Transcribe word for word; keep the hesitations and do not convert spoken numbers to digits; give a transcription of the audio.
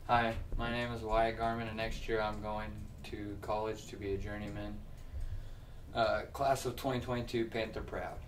Hi, my name is Wyatt Garman, and next year I'm going to college to be a journeyman. Uh, class of twenty twenty-two, Panther Proud.